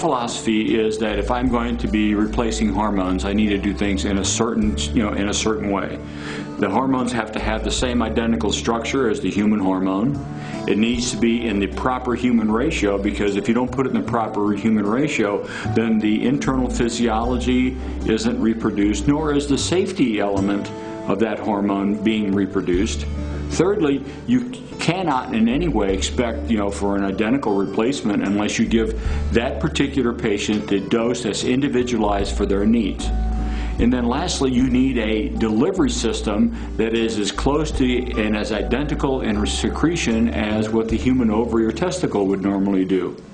philosophy is that if I'm going to be replacing hormones, I need to do things in a certain, in a certain way. The hormones have to have the same identical structure as the human hormone. It needs to be in the proper human ratio, because if you don't put it in the proper human ratio, then the internal physiology isn't reproduced, nor is the safety element of that hormone being reproduced. Thirdly, you cannot in any way expect, for an identical replacement unless you give that particular patient the dose that's individualized for their needs. And then lastly, you need a delivery system that is as close to and as identical in secretion as what the human ovary or testicle would normally do.